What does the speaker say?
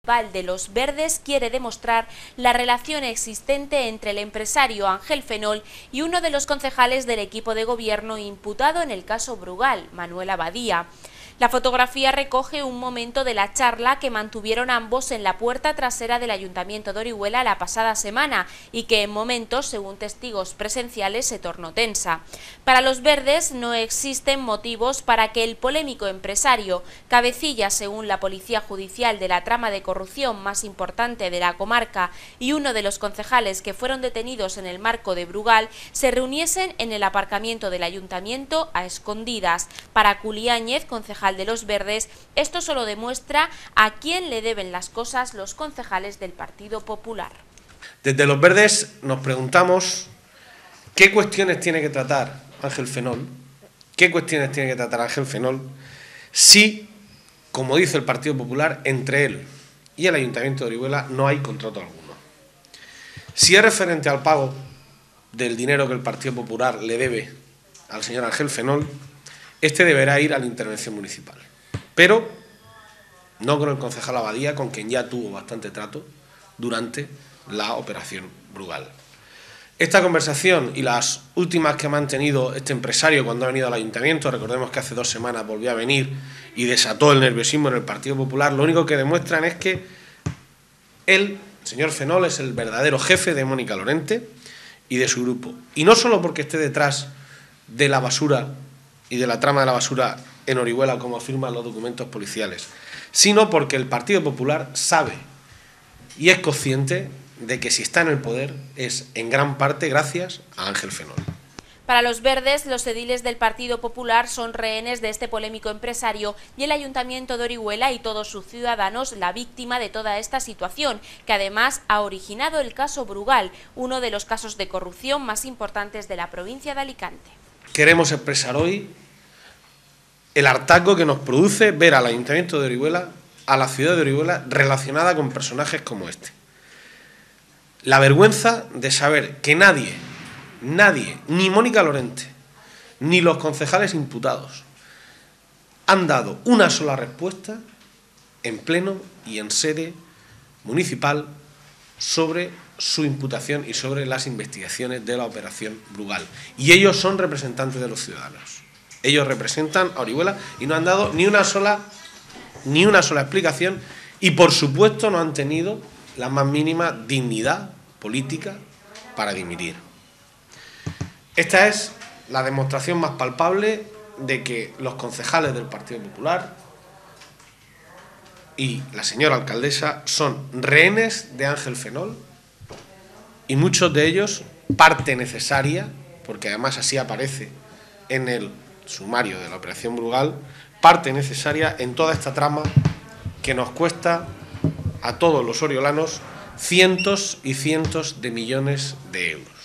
de Los Verdes quiere demostrar la relación existente entre el empresario Ángel Fenol y uno de los concejales del equipo de gobierno imputado en el caso Brugal, Manuel Abadía. La fotografía recoge un momento de la charla que mantuvieron ambos en la puerta trasera del Ayuntamiento de Orihuela la pasada semana y que en momentos, según testigos presenciales, se tornó tensa. Para Los Verdes no existen motivos para que el polémico empresario, cabecilla según la Policía Judicial de la trama de corrupción más importante de la comarca y uno de los concejales que fueron detenidos en el marco de Brugal, se reuniesen en el aparcamiento del Ayuntamiento a escondidas. Para Culi Áñez, concejal de Los Verdes, esto solo demuestra a quién le deben las cosas los concejales del Partido Popular. Desde Los Verdes nos preguntamos qué cuestiones tiene que tratar Ángel Fenol, si, como dice el Partido Popular, entre él y el Ayuntamiento de Orihuela no hay contrato alguno. Si es referente al pago del dinero que el Partido Popular le debe al señor Ángel Fenol, este deberá ir a la intervención municipal, pero no con el concejal Abadía, con quien ya tuvo bastante trato durante la operación Brugal. Esta conversación y las últimas que ha mantenido este empresario cuando ha venido al ayuntamiento, recordemos que hace 2 semanas volvió a venir y desató el nerviosismo en el Partido Popular, lo único que demuestran es que él, el señor Fenol, es el verdadero jefe de Mónica Lorente y de su grupo. Y no solo porque esté detrás de la basura y de la trama de la basura en Orihuela, como afirman los documentos policiales, sino porque el Partido Popular sabe y es consciente de que si está en el poder es en gran parte gracias a Ángel Fenol. Para Los Verdes, los ediles del Partido Popular son rehenes de este polémico empresario y el Ayuntamiento de Orihuela y todos sus ciudadanos la víctima de toda esta situación, que además ha originado el caso Brugal, uno de los casos de corrupción más importantes de la provincia de Alicante. Queremos expresar hoy el hartazgo que nos produce ver al Ayuntamiento de Orihuela, a la ciudad de Orihuela, relacionada con personajes como este. La vergüenza de saber que nadie, ni Mónica Lorente, ni los concejales imputados, han dado una sola respuesta en pleno y en sede municipal sobre su imputación y sobre las investigaciones de la operación Brugal. Y ellos son representantes de los ciudadanos. Ellos representan a Orihuela y no han dado ni una sola explicación y, por supuesto, no han tenido la más mínima dignidad política para dimitir. Esta es la demostración más palpable de que los concejales del Partido Popular y la señora alcaldesa son rehenes de Ángel Fenol y muchos de ellos parte necesaria, porque además así aparece en el sumario de la operación Brugal, parte necesaria en toda esta trama que nos cuesta a todos los oriolanos cientos y cientos de millones de euros.